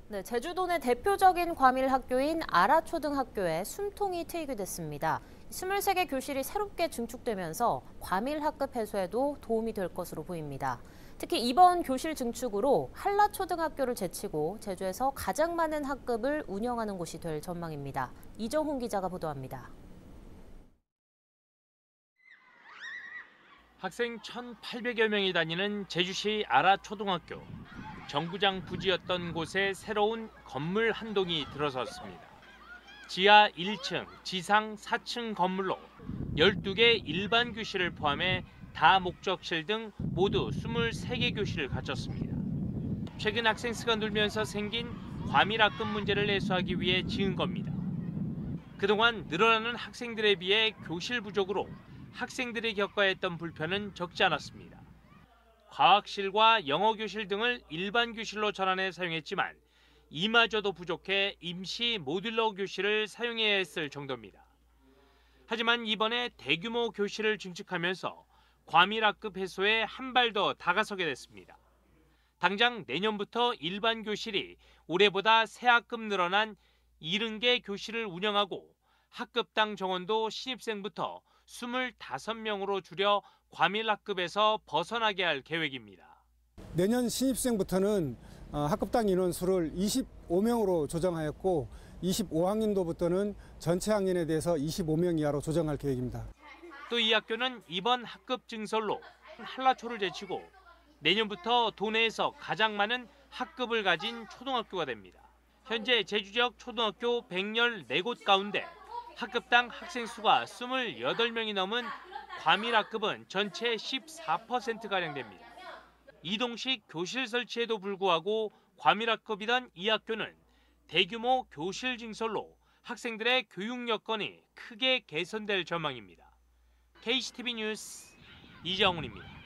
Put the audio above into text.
네, 제주도 내 대표적인 과밀 학교인 아라초등학교에 숨통이 트이게 됐습니다. 23개 교실이 새롭게 증축되면서 과밀 학급 해소에도 도움이 될 것으로 보입니다. 특히 이번 교실 증축으로 한라초등학교를 제치고 제주에서 가장 많은 학급을 운영하는 곳이 될 전망입니다. 이정훈 기자가 보도합니다. 학생 1,800여 명이 다니는 제주시 아라초등학교. 정부장 부지였던 곳에 새로운 건물 한 동이 들어섰습니다. 지하 1층, 지상 4층 건물로 12개 일반 교실을 포함해 다목적실 등 모두 23개 교실을 갖췄습니다. 최근 학생 수가 늘면서 생긴 과밀 학급 문제를 해소하기 위해 지은 겁니다. 그동안 늘어나는 학생들에 비해 교실 부족으로 학생들이 겪어야 했던 불편은 적지 않았습니다. 과학실과 영어교실 등을 일반 교실로 전환해 사용했지만 이마저도 부족해 임시 모듈러 교실을 사용해야 했을 정도입니다. 하지만 이번에 대규모 교실을 증축하면서 과밀 학급 해소에 한 발 더 다가서게 됐습니다. 당장 내년부터 일반 교실이 올해보다 3학급 늘어난 70개 교실을 운영하고 학급당 정원도 신입생부터 25명으로 줄여 과밀 학급에서 벗어나게 할 계획입니다. 내년 신입생부터는 학급당 인원 수를 25명으로 조정하였고 25학년도부터는 전체 학년에 대해서 25명 이하로 조정할 계획입니다. 또 이 학교는 이번 학급 증설로 한라초를 제치고 내년부터 도내에서 가장 많은 학급을 가진 초등학교가 됩니다. 현재 제주 지역 초등학교 114곳 가운데 학급당 학생 수가 28명이 넘은 과밀 학급은 전체 14%가량 됩니다. 이동식 교실 설치에도 불구하고 과밀 학급이던 이 학교는 대규모 교실 증설로 학생들의 교육 여건이 크게 개선될 전망입니다. KCTV 뉴스 이정훈입니다.